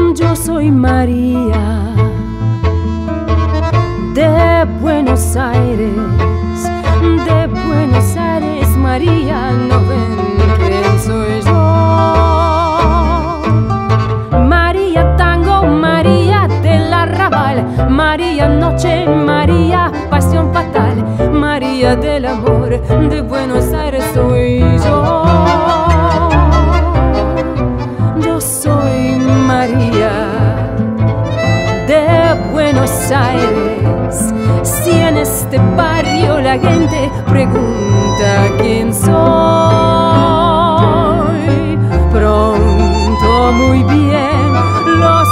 Yo soy María de Buenos Aires, María, no ven quién soy yo. María tango, María del arrabal, María noche, María pasión fatal, María del amor de Buenos Aires soy yo. Yo soy María de Buenos Aires. Si en este barrio la gente pregunta quién soy, pronto muy bien lo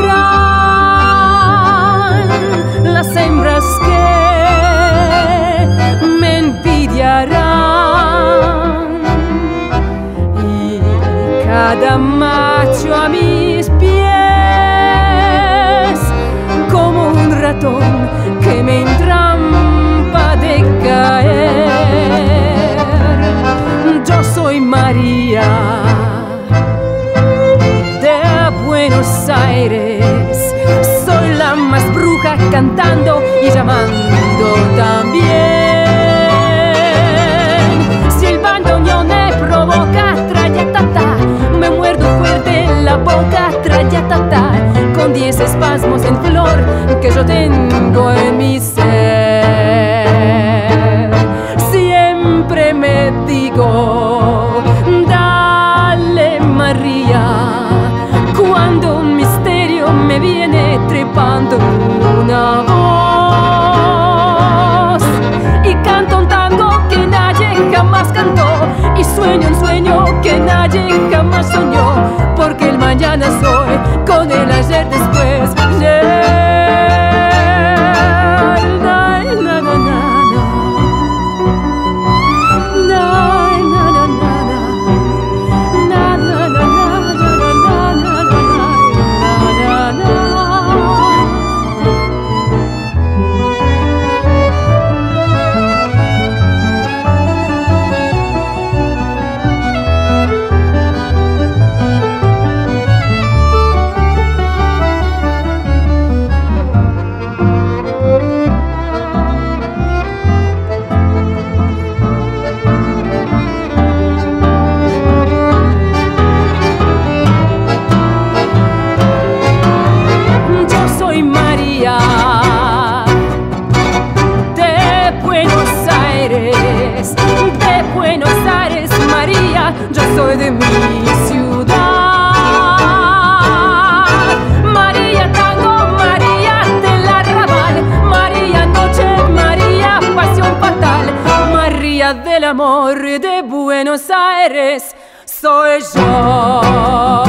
sabrán las hembras que me envidiarán y cada macho a mis pies como un ratón que me entrampa de caer. Yo soy María de Buenos Aires, soy la más bruja cantando y llamando también. Si el bandoneón me provoca, trayatata, me muerdo fuerte en la boca, trayatata, con 10 espasmos en flor que yo tengo en mi ser. Siempre me digo, dale María, cuando un misterio me viene trepando una voz, y canto un tango que nadie jamás cantó, y sueño un sueño que nadie jamás soñó, porque el mañana soy con el ayer después. Yo soy de mi ciudad. María tango, María del arrabal, María noche, María pasión fatal, María del amor de Buenos Aires soy yo.